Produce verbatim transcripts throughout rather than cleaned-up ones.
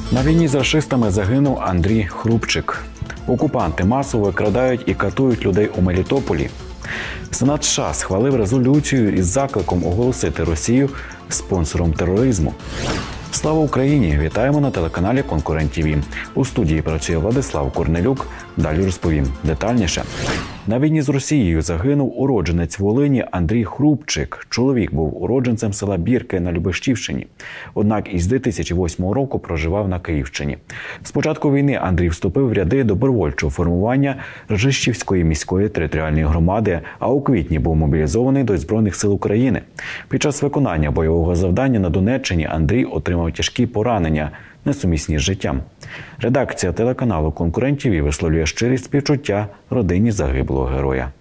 На війні з рашистами загинув Андрій Хрупчик. Окупанти масово викрадають і катують людей у Мелітополі. Сенат США схвалив резолюцію із закликом оголосити Росію спонсором тероризму. Слава Україні! Вітаємо на телеканалі Конкурент ТІВІ. У студії працює Владислав Корнелюк. Далі розповім детальніше. На війні з Росією загинув уродженець Волині Андрій Хрупчик. Чоловік був уродженцем села Бірки на Любешівщині. Однак із дві тисячі восьмого року проживав на Київщині. З початку війни Андрій вступив в ряди добровольчого формування Ржищівської міської територіальної громади, а у квітні був мобілізований до Збройних сил України. Під час виконання бойового завдання на Донеччині Андрій отримав тяжкі поранення, несумісні з життям. Редакція телеканалу Конкурент ТІВІ висловлює щирі співчуття родині загиблого героя.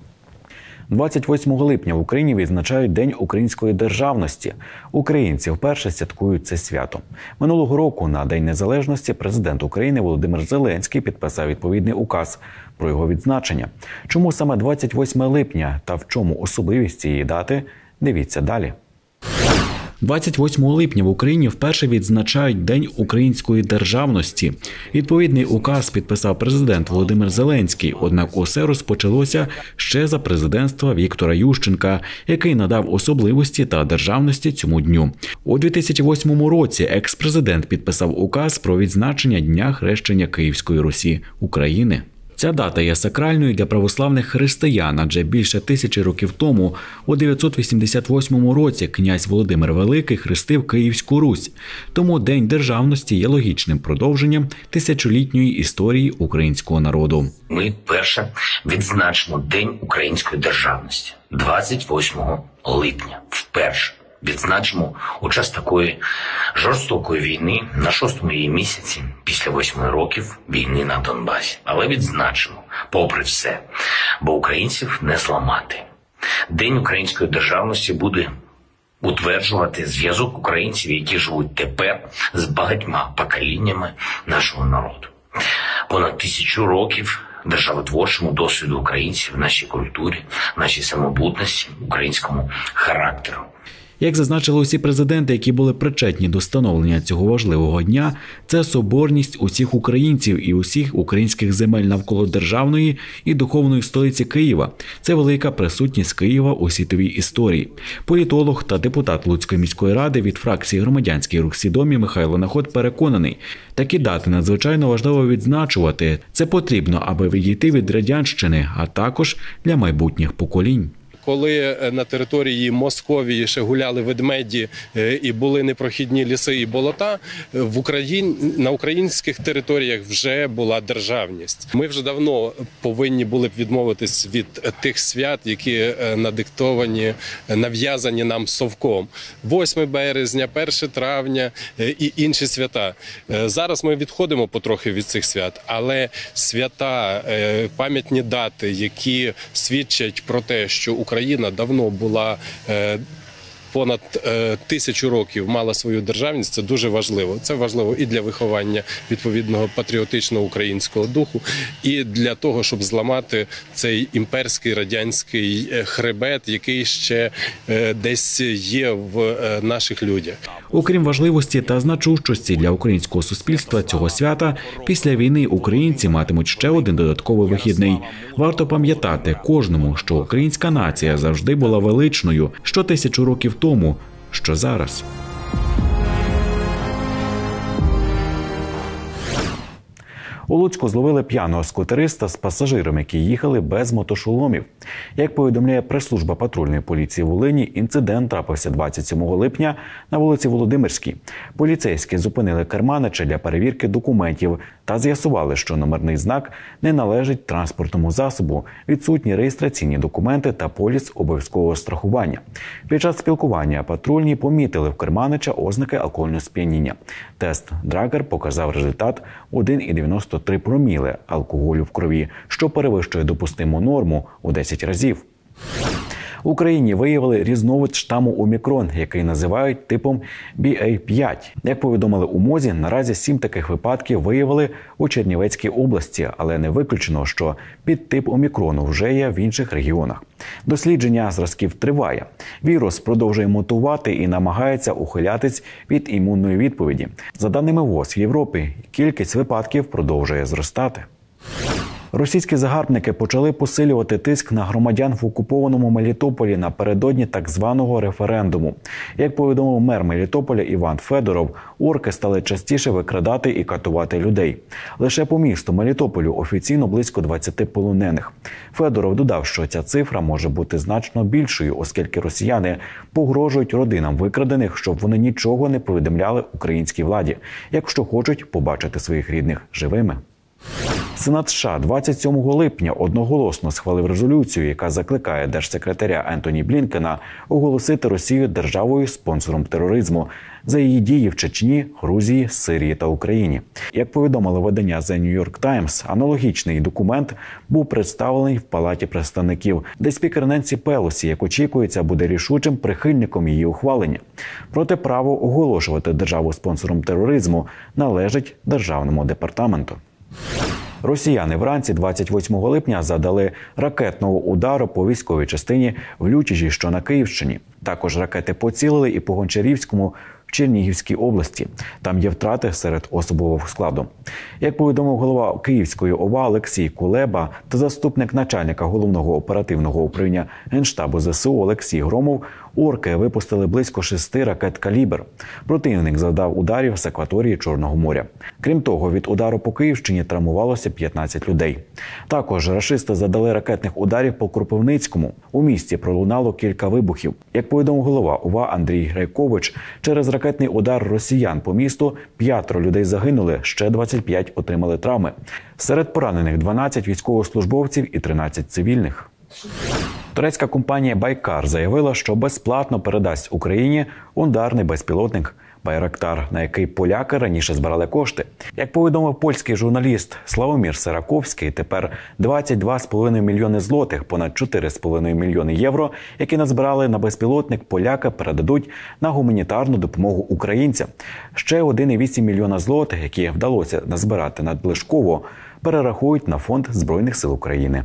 двадцять восьмого липня в Україні відзначають День української державності. Українці вперше святкують це свято. Минулого року на День Незалежності президент України Володимир Зеленський підписав відповідний указ про його відзначення. Чому саме двадцять восьме липня та в чому особливість цієї дати – дивіться далі. двадцять восьмого липня в Україні вперше відзначають День української державності. Відповідний указ підписав президент Володимир Зеленський, однак усе розпочалося ще за президентства Віктора Ющенка, який надав особливості та державності цьому дню. У дві тисячі восьмому році екс-президент підписав указ про відзначення Дня хрещення Київської Русі України. Ця дата є сакральною для православних християн, адже більше тисячі років тому, у дев'ятсот вісімдесят восьмому році, князь Володимир Великий хрестив Київську Русь. Тому День державності є логічним продовженням тисячолітньої історії українського народу. Ми вперше відзначимо День української державності двадцять восьмого липня. Вперше. Відзначимо у час такої жорстокої війни на шостому її місяці після восьми років війни на Донбасі. Але відзначимо, попри все, бо українців не зламати. День української державності буде утверджувати зв'язок українців, які живуть тепер з багатьма поколіннями нашого народу. Понад тисячу років державотворчому досвіду українців, нашій культурі, нашій самобутності, українському характеру. Як зазначили усі президенти, які були причетні до становлення цього важливого дня, це соборність усіх українців і усіх українських земель навколо державної і духовної столиці Києва. Це велика присутність Києва у світовій історії. Політолог та депутат Луцької міської ради від фракції «Громадянський рух Свідомі» Михайло Наход переконаний, такі дати надзвичайно важливо відзначувати. Це потрібно, аби відійти від радянщини, а також для майбутніх поколінь. Коли на території Московії ще гуляли ведмеді і були непрохідні ліси і болота, в Україні, на українських територіях вже була державність. Ми вже давно повинні були б відмовитись від тих свят, які надиктовані, нав'язані нам совком. восьме березня, перше травня і інші свята. Зараз ми відходимо потрохи від цих свят, але свята, пам'ятні дати, які свідчать про те, що Україна Україна давно була е, понад е, тисячу років мала свою державність, це дуже важливо. Це важливо і для виховання відповідного патріотичного українського духу, і для того, щоб зламати цей імперський радянський хребет, який ще е, десь є в е, наших людях. Окрім важливості та значущості для українського суспільства цього свята, після війни українці матимуть ще один додатковий вихідний. Варто пам'ятати кожному, що українська нація завжди була величною, що тисячу років тому, що зараз. У Луцьку зловили п'яного скутериста з пасажиром, які їхали без мотошоломів. Як повідомляє прес-служба патрульної поліції Волині, інцидент трапився двадцять сьомого липня на вулиці Володимирській. Поліцейські зупинили керманича для перевірки документів та з'ясували, що номерний знак не належить транспортному засобу, відсутні реєстраційні документи та поліс обов'язкового страхування. Під час спілкування патрульні помітили в керманича ознаки алкогольного сп'яніння. Тест Драгер показав результат один цілих дев'яносто три проміли алкоголю в крові, що перевищує допустиму норму у десять разів. В Україні виявили різновид штаму Омікрон, який називають типом бі ей п'ять. Як повідомили у МОЗі, наразі сім таких випадків виявили у Чернівецькій області, але не виключено, що підтип Омікрону вже є в інших регіонах. Дослідження зразків триває. Вірус продовжує мутувати і намагається ухилятись від імунної відповіді. За даними ВОЗ, в Європі кількість випадків продовжує зростати. Російські загарбники почали посилювати тиск на громадян в окупованому Мелітополі напередодні так званого референдуму. Як повідомив мер Мелітополя Іван Федоров, орки стали частіше викрадати і катувати людей. Лише по місту Мелітополю офіційно близько двадцяти полонених. Федоров додав, що ця цифра може бути значно більшою, оскільки росіяни погрожують родинам викрадених, щоб вони нічого не повідомляли українській владі, якщо хочуть побачити своїх рідних живими. Сенат США двадцять сьомого липня одноголосно схвалив резолюцію, яка закликає держсекретаря Ентоні Блінкена оголосити Росію державою-спонсором тероризму за її дії в Чечні, Грузії, Сирії та Україні. Як повідомило видання The New York Times, аналогічний документ був представлений в Палаті представників, де спікер Ненсі Пелосі, як очікується, буде рішучим прихильником її ухвалення. Проте право оголошувати державу спонсором тероризму належить Державному департаменту. Росіяни вранці двадцять восьмого липня завдали ракетного удару по військовій частині в Лютіжі, що на Київщині. Також ракети поцілили і по Гончарівському в Чернігівській області. Там є втрати серед особового складу. Як повідомив голова Київської ОВА Олексій Кулеба та заступник начальника головного оперативного управління Генштабу зе се у Олексій Громов, орки випустили близько шести ракет «Калібр». Противник завдав ударів з акваторії Чорного моря. Крім того, від удару по Київщині травмувалося п'ятнадцять людей. Також рашисти завдали ракетних ударів по Кропивницькому. У місті пролунало кілька вибухів. Як повідомив голова ОВА Андрій Грайкович, через ракетний удар росіян по місту п'ятеро людей загинули, ще двадцять п'ять отримали травми. Серед поранених дванадцять військовослужбовців і тринадцять цивільних. Турецька компанія «Байкар» заявила, що безплатно передасть Україні ударний безпілотник «Байрактар», на який поляки раніше збирали кошти. Як повідомив польський журналіст Славомір Сираковський, тепер двадцять два з половиною мільйони злотих, понад чотири з половиною мільйони євро, які назбирали на безпілотник, поляки передадуть на гуманітарну допомогу українцям. Ще один цілих вісім мільйона злотих, які вдалося назбирати надлишково, перерахують на фонд Збройних сил України.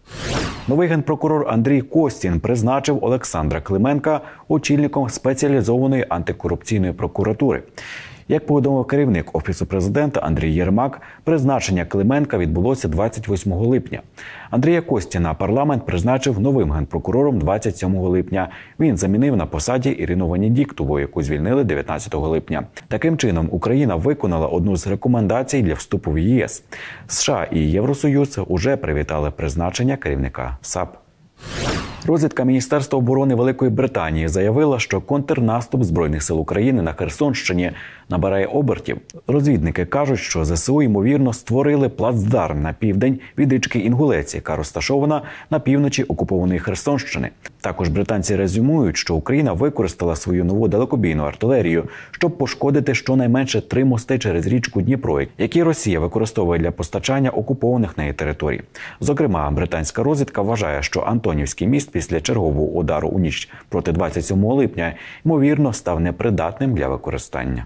Новий генпрокурор Андрій Костін призначив Олександра Клименка очільником спеціалізованої антикорупційної прокуратури. Як повідомив керівник Офісу президента Андрій Єрмак, призначення Клименка відбулося двадцять восьмого липня. Андрія Костіна парламент призначив новим генпрокурором двадцять сьомого липня. Він замінив на посаді Ірину Венедіктову, яку звільнили дев'ятнадцятого липня. Таким чином, Україна виконала одну з рекомендацій для вступу в ЄС. США і Євросоюз уже привітали призначення керівника САП. Розвідка Міністерства оборони Великої Британії заявила, що контрнаступ Збройних сил України на Херсонщині набирає обертів. Розвідники кажуть, що зе се у, ймовірно, створили плацдарм на південь від річки Інгулець, яка розташована на півночі окупованої Херсонщини. Також британці резюмують, що Україна використала свою нову далекобійну артилерію, щоб пошкодити щонайменше три мости через річку Дніпро, які Росія використовує для постачання окупованих неї територій. Зокрема, британська розвідка вважає, що Антонівський міст після чергового удару у ніч проти двадцять сьомого липня, ймовірно, став непридатним для використання.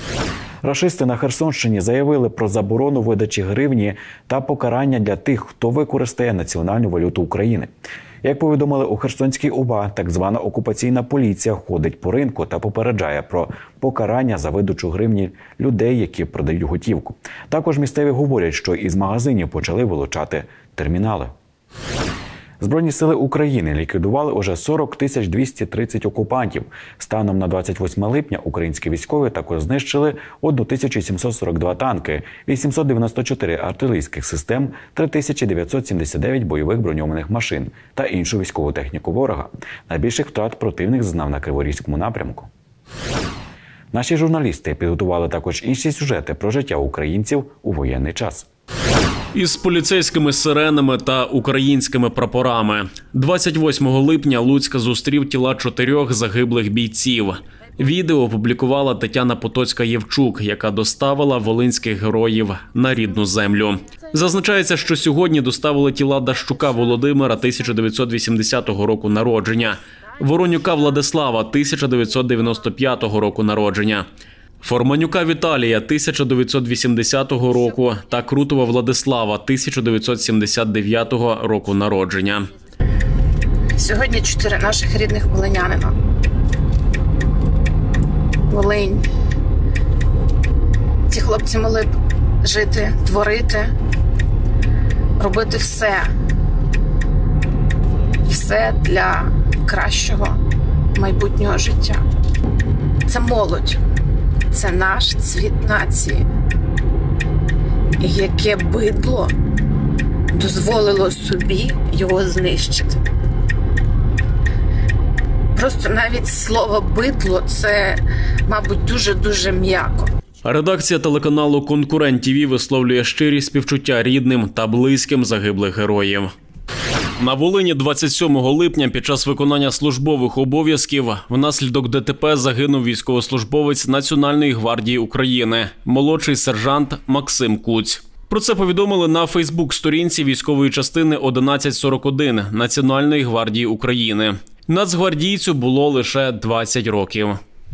Рашисти на Херсонщині заявили про заборону видачі гривні та покарання для тих, хто використає національну валюту України. Як повідомили у Херсонській ОВА, так звана окупаційна поліція ходить по ринку та попереджає про покарання за видачу гривні людей, які продають готівку. Також місцеві говорять, що із магазинів почали вилучати термінали. Збройні сили України ліквідували уже сорок тисяч двісті тридцять окупантів. Станом на двадцять восьме липня українські військові також знищили тисячу сімсот сорок два танки, вісімсот дев'яносто чотири артилерійських систем, три тисячі дев'ятсот сімдесят дев'ять бойових броньованих машин та іншу військову техніку ворога. Найбільших втрат противник зазнав на Криворізькому напрямку. Наші журналісти підготували також інші сюжети про життя українців у воєнний час. Із поліцейськими сиренами та українськими прапорами. двадцять восьмого липня Луцьк зустрів тіла чотирьох загиблих бійців. Відео опублікувала Тетяна Потоцька-Євчук, яка доставила волинських героїв на рідну землю. Зазначається, що сьогодні доставили тіла Дащука Володимира тисяча дев'ятсот вісімдесятого року народження, Воронюка Владислава тисяча дев'ятсот дев'яносто п'ятого року народження, Форманюка Віталія тисяча дев'ятсот вісімдесятого року та Крутова Владислава тисяча дев'ятсот сімдесят дев'ятого року народження. Сьогодні чотири наших рідних волинянина. Волинь. Ці хлопці могли б жити, творити, робити все. Все для кращого майбутнього життя. Це молодь. Це наш цвіт нації. І яке бидло дозволило собі його знищити. Просто навіть слово «бидло» – це, мабуть, дуже-дуже м'яко. Редакція телеканалу «Конкурент ТІВІ» висловлює щирі співчуття рідним та близьким загиблих героїв. На Волині двадцять сьомого липня під час виконання службових обов'язків внаслідок ДТП загинув військовослужбовець Національної гвардії України, молодший сержант Максим Куць. Про це повідомили на Фейсбук-сторінці військової частини одинадцять сорок один Національної гвардії України. Нацгвардійцю було лише двадцять років.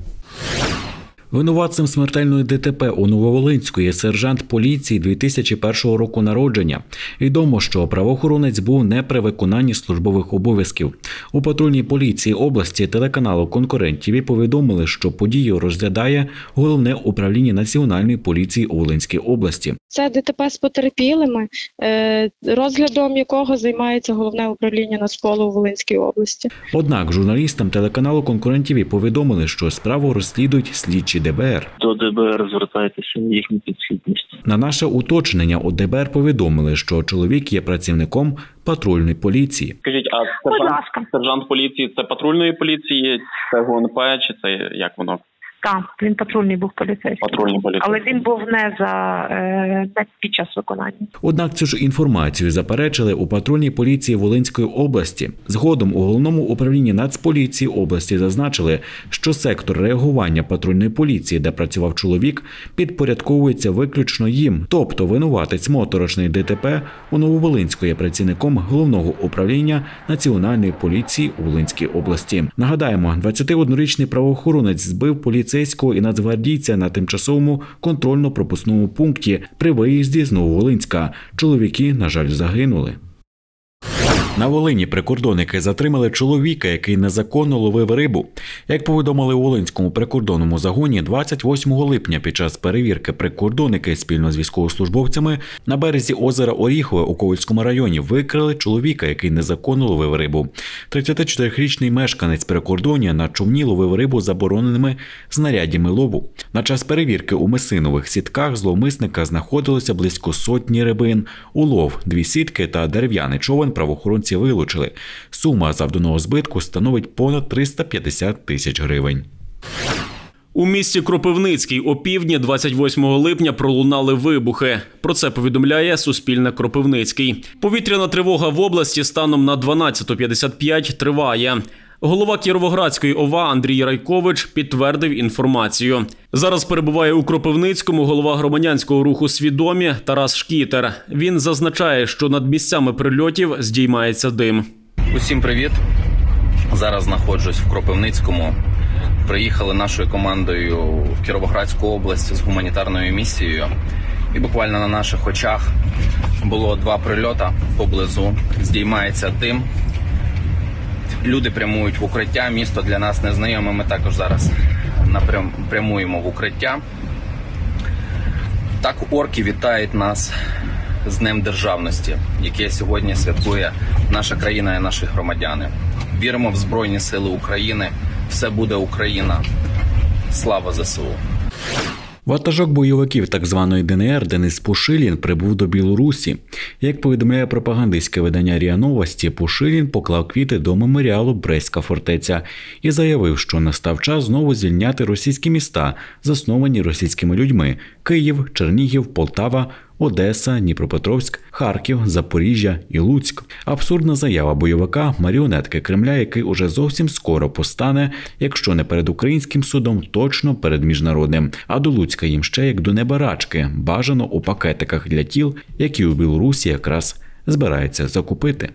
Винуватцем смертельної ДТП у Нововолинську є сержант поліції дві тисячі першого року народження. Відомо, що правоохоронець був не при виконанні службових обов'язків. У патрульній поліції області телеканалу «Конкурент ТІВІ» повідомили, що подію розглядає Головне управління Національної поліції у Волинській області. Це ДТП з потерпілими, розглядом якого займається Головне управління Нацполу у Волинській області. Однак журналістам телеканалу «Конкурент ТІВІ» повідомили, що справу розслідують слідчі Д Б Р. До Д Б Р звертайтеся на їхню підслідність. На наше уточнення у Д Б Р повідомили, що чоловік є працівником патрульної поліції. Скажіть, а сержант, сержант поліції – це патрульної поліції, це Г Н П, чи це як воно? Так, він патрульний був поліцейський. Патрульний поліцейський. Але він був не за не під час виконання. Однак цю ж інформацію заперечили у патрульній поліції Волинської області. Згодом у Головному управлінні Нацполіції області зазначили, що сектор реагування патрульної поліції, де працював чоловік, підпорядковується виключно їм. Тобто винуватець моторошної Д Т П у Нововолинську є працівником Головного управління Національної поліції у Волинській області. Нагадаємо, двадцятиоднорічний правоохоронець збив поліцейського і нацгвардійця на тимчасовому контрольно-пропускному пункті при виїзді з Нововолинська. Чоловіки, на жаль, загинули. На Волині прикордонники затримали чоловіка, який незаконно ловив рибу. Як повідомили у Волинському прикордонному загоні, двадцять восьмого липня під час перевірки прикордонники спільно з військовослужбовцями на березі озера Оріхове у Ковальському районі викрили чоловіка, який незаконно ловив рибу. тридцятичотирирічний мешканець прикордоння на човні ловив рибу забороненими знаряддями лову. На час перевірки у месинових сітках зловмисника знаходилося близько сотні рибин. Улов, дві сітки та дерев'яний човен правоохоронці вилучили. Сума завданого збитку становить понад триста п'ятдесят тисяч гривень. У місті Кропивницький опівдні двадцять восьмого липня пролунали вибухи. Про це повідомляє Суспільне Кропивницький. Повітряна тривога в області станом на дванадцяту п'ятдесят п'ять триває. Голова Кіровоградської О В А Андрій Райкович підтвердив інформацію. Зараз перебуває у Кропивницькому голова громадянського руху «Свідомі» Тарас Шкітер. Він зазначає, що над місцями прильотів здіймається дим. Усім привіт! Зараз знаходжусь в Кропивницькому. Приїхали нашою командою в Кіровоградську область з гуманітарною місією. І буквально на наших очах було два прильоти поблизу. Здіймається дим. Люди прямують в укриття, місто для нас незнайоме, ми також зараз напрям, прямуємо в укриття. Так орки вітають нас з Днем Державності, яке сьогодні святкує наша країна і наші громадяни. Віримо в Збройні Сили України, все буде Україна. Слава З С У! Ватажок бойовиків так званої Д Н Р Денис Пушилін прибув до Білорусі. Як повідомляє пропагандистське видання РІА Новості, Пушилін поклав квіти до меморіалу «Брестська фортеця» і заявив, що настав час знову звільняти російські міста, засновані російськими людьми – Київ, Чернігів, Полтава, Одеса, Дніпропетровськ, Харків, Запоріжжя і Луцьк. Абсурдна заява бойовика, маріонетки Кремля, який уже зовсім скоро постане, якщо не перед українським судом, точно перед міжнародним. А до Луцька їм ще як до небарачки, бажано у пакетиках для тіл, які у Білорусі якраз збирається закупити.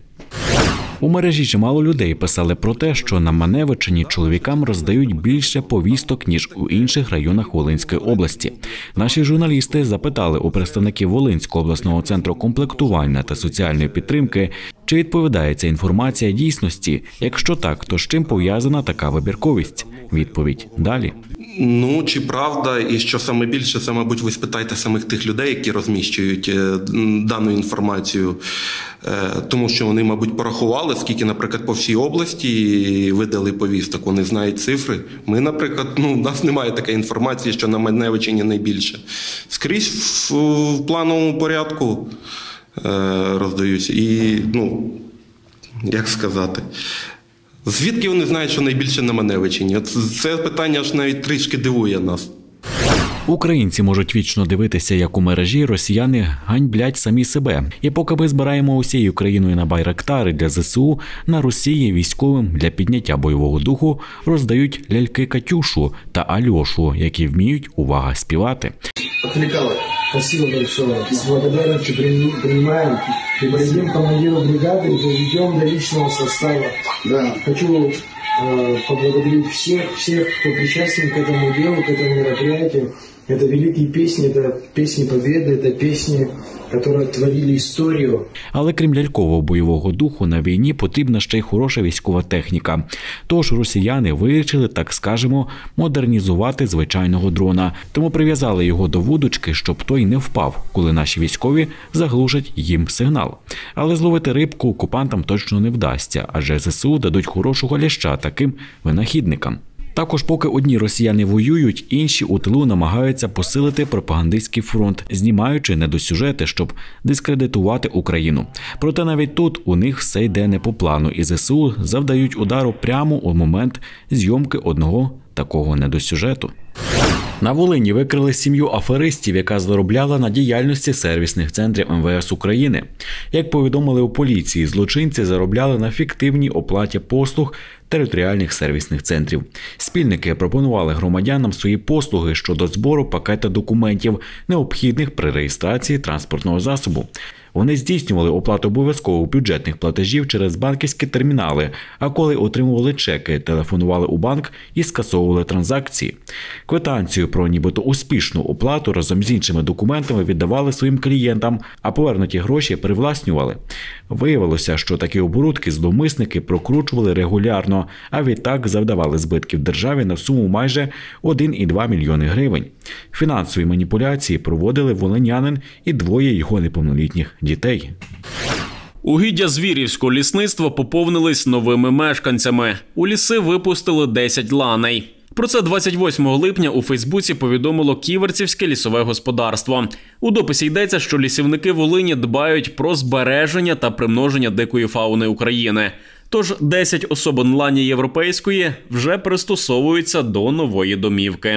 У мережі чимало людей писали про те, що на Маневичині чоловікам роздають більше повісток, ніж у інших районах Волинської області. Наші журналісти запитали у представників Волинського обласного центру комплектування та соціальної підтримки, чи відповідає ця інформація дійсності. Якщо так, то з чим пов'язана така вибірковість? Відповідь далі. Ну, чи правда, і що саме більше, це, мабуть, ви спитаєте самих тих людей, які розміщують дану інформацію, тому що вони, мабуть, порахували, скільки, наприклад, по всій області видали повісток, вони знають цифри. Ми, наприклад, ну, у нас немає такої інформації, що на Маневичині найбільше. Скрізь в, в плановому порядку роздаються. І, ну, як сказати... Звідки вони знають, що найбільше на Маневичині? От це питання аж навіть трішки дивує нас. Українці можуть вічно дивитися, як у мережі росіяни ганьблять самі себе. І поки ми збираємо усією країною на байрактари для зе се у, на Росії військовим для підняття бойового духу роздають ляльки Катюшу та Альошу, які вміють, увага, співати. Отвлекало. Спасибо большое. С благодарностью принимаем и дадим командиру бригады и доведем до личного состава. Да. Хочу э, поблагодарить всех, всех, кто причастен к этому делу, к этому мероприятию. Это великие песни, это песни победы, это песни, які творили історію. Але крім лялькового бойового духу, на війні потрібна ще й хороша військова техніка. Тож росіяни вирішили, так скажемо, модернізувати звичайного дрона. Тому прив'язали його до вудочки, щоб той не впав, коли наші військові заглушать їм сигнал. Але зловити рибку окупантам точно не вдасться, адже зе се у дадуть хорошого ляща таким винахідникам. Також поки одні росіяни воюють, інші у тилу намагаються посилити пропагандистський фронт, знімаючи недосюжети, щоб дискредитувати Україну. Проте навіть тут у них все йде не по плану, і зе се у завдають удару прямо у момент зйомки одного такого недосюжету. На Волині викрили сім'ю аферистів, яка заробляла на діяльності сервісних центрів ем ве ес України. Як повідомили у поліції, злочинці заробляли на фіктивній оплаті послуг територіальних сервісних центрів. Спільники пропонували громадянам свої послуги щодо збору пакета документів, необхідних при реєстрації транспортного засобу. Вони здійснювали оплату обов'язково бюджетних платежів через банківські термінали, а коли отримували чеки, телефонували у банк і скасовували транзакції. Квитанцію про нібито успішну оплату разом з іншими документами віддавали своїм клієнтам, а повернуті гроші привласнювали. Виявилося, що такі оборудки зловмисники прокручували регулярно, а відтак завдавали збитків державі на суму майже один і два мільйони гривень. Фінансові маніпуляції проводили волинянин і двоє його неповнолітніх дітей. Угіддя Звірівського лісництва поповнились новими мешканцями. У ліси випустили десять ланей. Про це двадцять восьмого липня у Фейсбуці повідомило Ківерцівське лісове господарство. У дописі йдеться, що лісівники Волині дбають про збереження та примноження дикої фауни України. Тож десять особин лані європейської вже пристосовуються до нової домівки.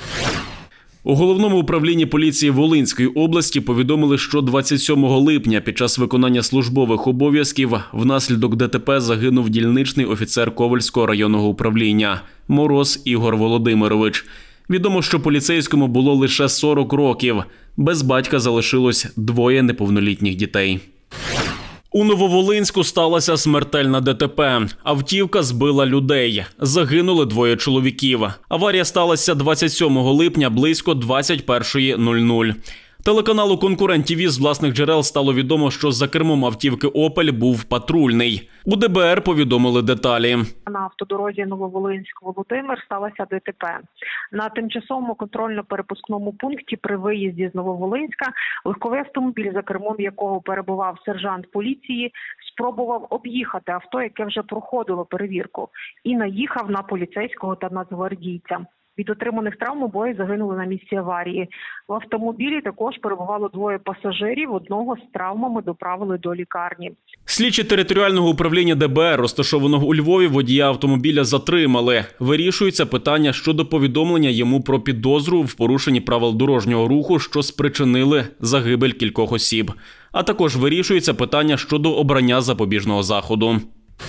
У Головному управлінні поліції Волинської області повідомили, що двадцять сьомого липня під час виконання службових обов'язків внаслідок де те пе загинув дільничний офіцер Ковельського районного управління Мороз Ігор Володимирович. Відомо, що поліцейському було лише сорок років. Без батька залишилось двоє неповнолітніх дітей. У Нововолинську сталася смертельна де те пе. Автівка збила людей. Загинули двоє чоловіків. Аварія сталася двадцять сьомого липня близько двадцять першої нуль нуль. Телеканалу «Конкурент ті ві» з власних джерел стало відомо, що за кермом автівки «Опель» був патрульний. У де бе ер повідомили деталі. На автодорозі Нововолинськ-Володимир сталося де те пе. На тимчасовому контрольно-перепускному пункті при виїзді з Нововолинська легковий автомобіль, за кермом якого перебував сержант поліції, спробував об'їхати авто, яке вже проходило перевірку, і наїхав на поліцейського та нацгвардійця. Від отриманих травм обоє загинули на місці аварії. В автомобілі також перебувало двоє пасажирів, одного з травмами доправили до лікарні. Слідчі територіального управління Де Бе Ер, розташованого у Львові, водія автомобіля затримали. Вирішується питання щодо повідомлення йому про підозру в порушенні правил дорожнього руху, що спричинили загибель кількох осіб. А також вирішується питання щодо обрання запобіжного заходу.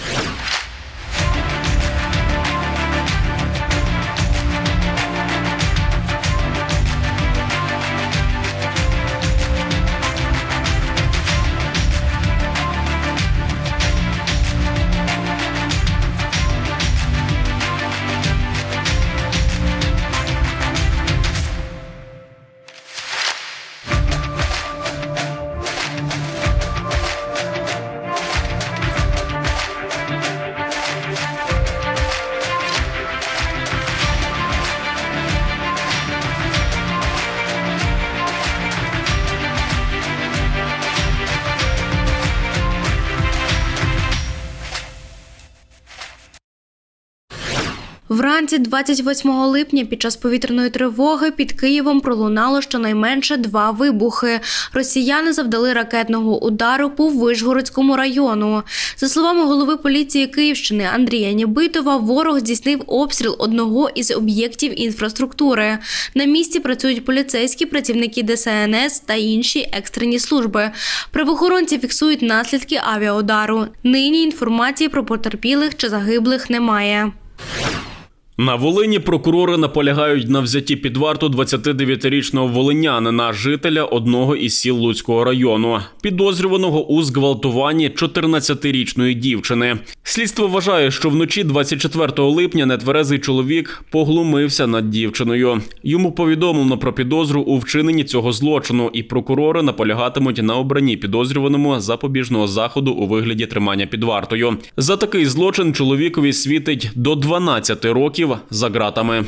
Вранці двадцять восьмого липня під час повітряної тривоги під Києвом пролунало щонайменше два вибухи. Росіяни завдали ракетного удару по Вишгородському району. За словами голови поліції Київщини Андрія Нєбитова, ворог здійснив обстріл одного із об'єктів інфраструктури. На місці працюють поліцейські, працівники Де Се Ен Ес та інші екстрені служби. Правоохоронці фіксують наслідки авіаудару. Нині інформації про потерпілих чи загиблих немає. На Волині прокурори наполягають на взятті під варту двадцятидев'ятирічного волинянина, жителя одного із сіл Луцького району, підозрюваного у зґвалтуванні чотирнадцятирічної дівчини. Слідство вважає, що вночі двадцять четвертого липня нетверезий чоловік поглумився над дівчиною. Йому повідомлено про підозру у вчиненні цього злочину, і прокурори наполягатимуть на обранні підозрюваному запобіжного заходу у вигляді тримання під вартою. За такий злочин чоловікові світить до дванадцяти років за ґратами.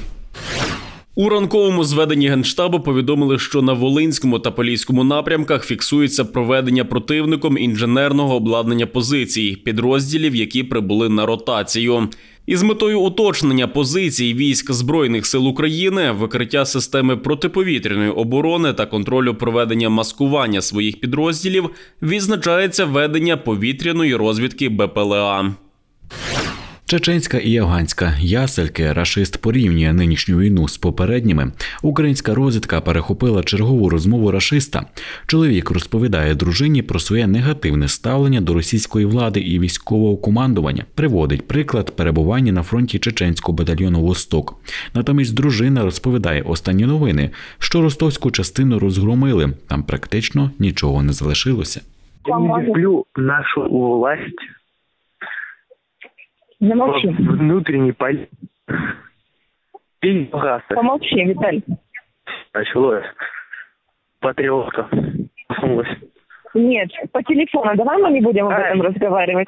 У ранковому зведенні Генштабу повідомили, що на Волинському та Поліському напрямках фіксується проведення противником інженерного обладнання позицій, підрозділів, які прибули на ротацію. Із метою уточнення позицій військ Збройних сил України, викриття системи протиповітряної оборони та контролю проведення маскування своїх підрозділів відзначається ведення повітряної розвідки Бе Пе Ле А. Чеченська і афганська ясельки рашист порівнює нинішню війну з попередніми. Українська розвідка перехопила чергову розмову рашиста. Чоловік розповідає дружині про своє негативне ставлення до російської влади і військового командування. Приводить приклад перебування на фронті чеченського батальйону «Восток». Натомість дружина розповідає останні новини, що ростовську частину розгромили. Там практично нічого не залишилося. Я не люблю нашу власть. Замолчи. Внутренний полит. Помолчи, Виталий. Началось. Патриотка. Нет, по телефону. Давай мы не будем об этом разговаривать.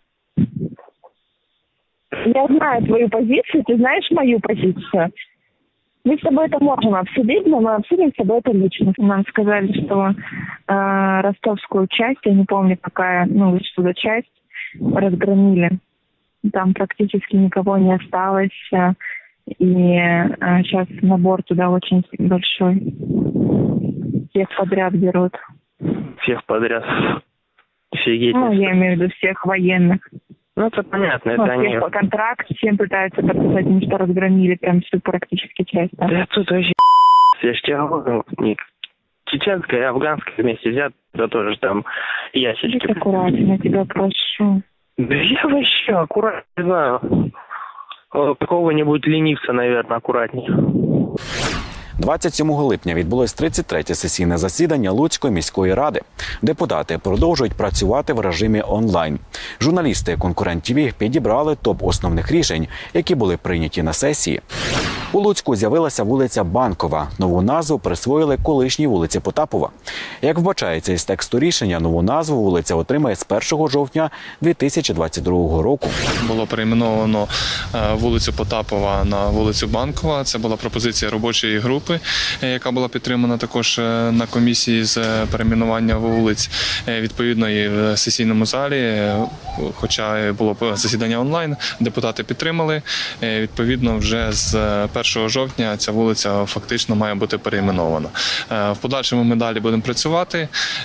Я знаю твою позицию, ты знаешь мою позицию. Мы с тобой это можем обсудить, но мы обсудим с тобой это лично. Нам сказали, что э, ростовскую часть, я не помню какая, ну, что за часть, разгромили. Там практически никого не осталось, и а, сейчас набор туда очень большой. Всех подряд берут. Всех подряд? Офигеть. Ну, я имею в виду всех военных. Ну, это понятно, ну, это они... По контракт всем пытаются подписать, потому что разгромили прям всю практически часть. Да, да тут вообще я ж тебе говорю, Ник. Чеченская и афганская вместе взят, да тоже там ясельки. Будь аккуратно, тебя прошу. Да я вообще аккуратно, не знаю. Какого-нибудь ленивца, наверное, аккуратнее. двадцять сьомого липня відбулось тридцять третє сесійне засідання Луцької міської ради. Депутати продовжують працювати в режимі онлайн. Журналісти «Конкурент Ті Ві» підібрали топ основних рішень, які були прийняті на сесії. У Луцьку з'явилася вулиця Банкова. Нову назву присвоїли колишній вулиці Потапова. Як вбачається із тексту рішення, нову назву вулиця отримає з першого жовтня дві тисячі двадцять другого року. Було перейменовано вулицю Потапова на вулицю Банкова. Це була пропозиція робочої групи, яка була підтримана також на комісії з перейменування вулиць. Відповідно, і в сесійному залі, хоча було засідання онлайн, депутати підтримали. Відповідно, вже з першого жовтня ця вулиця фактично має бути перейменована. В подальшому ми далі будемо працювати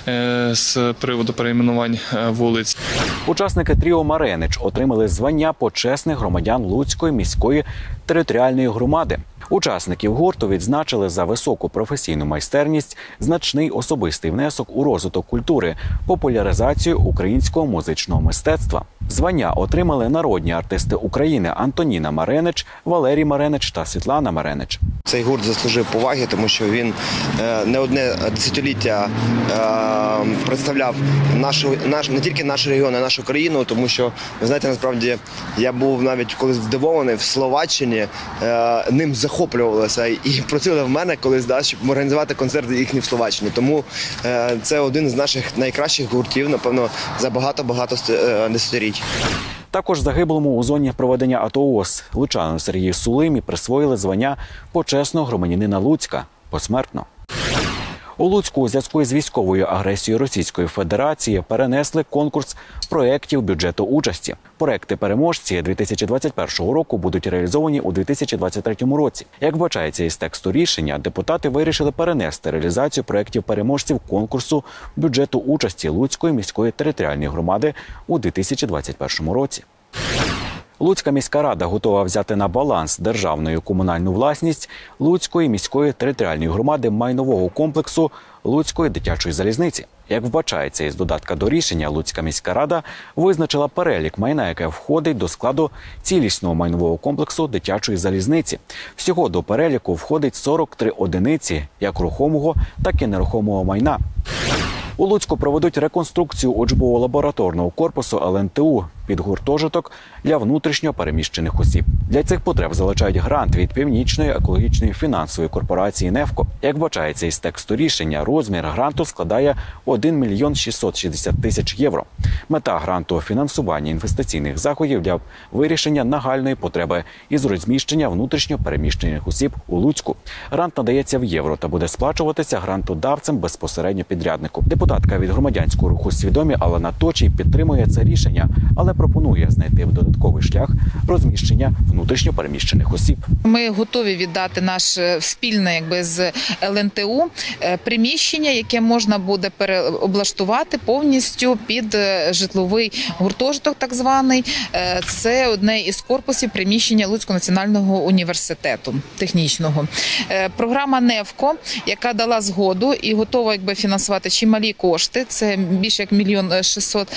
з приводу перейменувань вулиць. Учасники тріо «Маренич» отримали звання почесних громадян Луцької міської територіальної громади. Учасників гурту відзначили за високу професійну майстерність, значний особистий внесок у розвиток культури, популяризацію українського музичного мистецтва. Звання отримали народні артисти України Антоніна Маренич, Валерій Маренич та Світлана Маренич. Цей гурт заслужив поваги, тому що він не одне десятиліття представляв нашу, наш, не тільки наш регіон, а нашу країну, тому що, ви знаєте, насправді я був навіть колись здивований в Словаччині, ним захоплювалися і просили в мене колись, да, щоб організувати концерти їхні в Словаччині. Тому це один з наших найкращих гуртів, напевно, за багато-багато десятиліть. Також загиблому у зоні проведення АТО ООС лучанину Сергію Сулимі присвоїли звання почесного громадянина Луцька посмертно. У Луцьку у зв'язку з військовою агресією Російської Федерації перенесли конкурс проєктів бюджету участі. Проєкти переможці дві тисячі двадцять першого року будуть реалізовані у дві тисячі двадцять третьому році. Як вбачається із тексту рішення, депутати вирішили перенести реалізацію проєктів переможців конкурсу бюджету участі Луцької міської територіальної громади у дві тисячі двадцять першому році. Луцька міська рада готова взяти на баланс державну і комунальну власність Луцької міської територіальної громади майнового комплексу Луцької дитячої залізниці. Як вбачається із додатка до рішення, Луцька міська рада визначила перелік майна, яке входить до складу цілісного майнового комплексу дитячої залізниці. Всього до переліку входить сорок три одиниці як рухомого, так і нерухомого майна. У Луцьку проведуть реконструкцію учбово-лабораторного корпусу Ел Ен Те У під гуртожиток для внутрішньо переміщених осіб. Для цих потреб залучають грант від Північної екологічної фінансової корпорації «Нефко». Як вбачається із тексту рішення, розмір гранту складає один мільйон шістсот шістдесят тисяч євро. Мета гранту – фінансування інвестиційних заходів для вирішення нагальної потреби із розміщення внутрішньо переміщених осіб у Луцьку. Грант надається в євро та буде сплачуватися грантодавцем безпосередньо підряднику. Депутатка від громадянського руху «Свідомі» Алена Точій підтримує це рішення, але пропонує знайти додатковий шлях розміщення внутрішньо переміщених осіб. Ми готові віддати наш спільне, якби, з Ел Ен Те У приміщення, яке можна буде переоблаштувати повністю під житловий гуртожиток, так званий. Це одне із корпусів приміщення Луцького національного університету технічного. Програма «Нефко», яка дала згоду і готова, якби, фінансувати чималі кошти, це більше як мільйон шістсот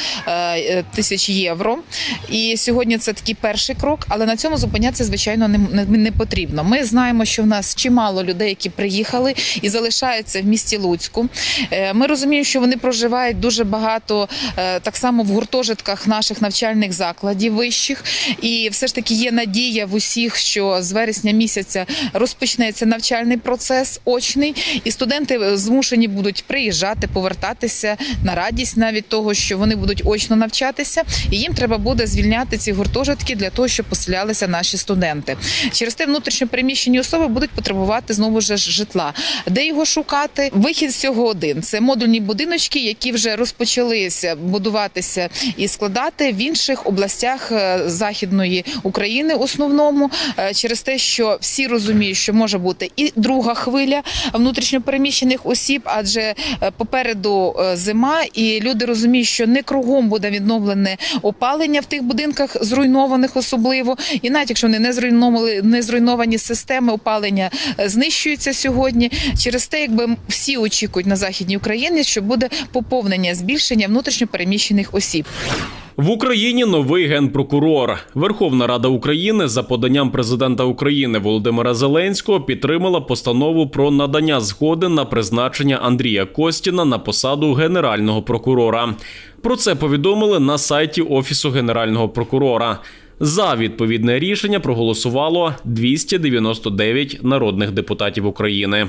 тисяч євро. І сьогодні це такий перший крок, але на цьому зупинятися, звичайно, не, не, не потрібно. Ми знаємо, що в нас чимало людей, які приїхали і залишаються в місті Луцьку. Ми розуміємо, що вони проживають дуже багато так само в гуртожитках наших навчальних закладів вищих. І все ж таки є надія в усіх, що з вересня місяця розпочнеться навчальний процес очний, і студенти змушені будуть приїжджати, повертатися на радість навіть того, що вони будуть очно навчатися, і їм треба буде звільняти ці гуртожитки для того, щоб поселялися наші студенти. Через те внутрішньо переміщені особи будуть потребувати знову ж житла. Де його шукати? Вихід з цього один. Це модульні будиночки, які вже розпочалися будуватися і складати в інших областях Західної України в основному, через те, що всі розуміють, що може бути і друга хвиля внутрішньо переміщених осіб, адже попереду зима, і люди розуміють, що не кругом буде відновлене опалення в тих будинках, зруйнованих особливо. І навіть якщо вони не зруйновані, не зруйновані системи опалення знищуються сьогодні. Через те, якби всі очікують на Західній Україні, що буде поповнення, збільшення внутрішньо переміщених осіб. В Україні новий генпрокурор. Верховна Рада України за поданням президента України Володимира Зеленського підтримала постанову про надання згоди на призначення Андрія Костіна на посаду Генерального прокурора. Про це повідомили на сайті Офісу Генерального прокурора. За відповідне рішення проголосувало двісті дев'яносто дев'ять народних депутатів України.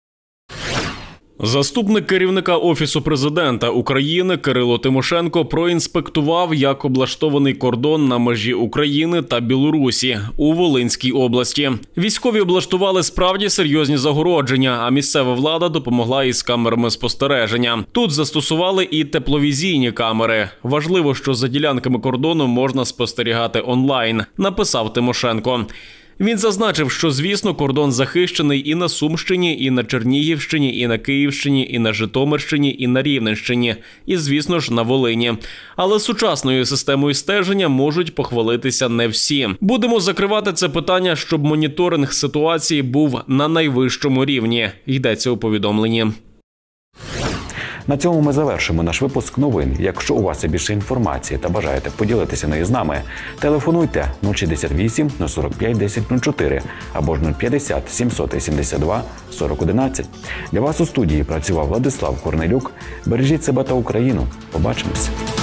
Заступник керівника Офісу президента України Кирило Тимошенко проінспектував, як облаштований кордон на межі України та Білорусі у Волинській області. Військові облаштували справді серйозні загородження, а місцева влада допомогла із камерами спостереження. Тут застосували і тепловізійні камери. Важливо, що за ділянками кордону можна спостерігати онлайн, написав Тимошенко. Він зазначив, що, звісно, кордон захищений і на Сумщині, і на Чернігівщині, і на Київщині, і на Житомирщині, і на Рівненщині, і, звісно ж, на Волині. Але сучасною системою стеження можуть похвалитися не всі. Будемо закривати це питання, щоб моніторинг ситуації був на найвищому рівні, йдеться у повідомленні. На цьому ми завершимо наш випуск новин. Якщо у вас є більше інформації та бажаєте поділитися нею з нами, телефонуйте нуль шістдесят вісім сорок п'ять десять нуль чотири або ж нуль п'ятдесят сімсот сімдесят два сорок одинадцять. Для вас у студії працював Владислав Корнелюк. Бережіть себе та Україну. Побачимось.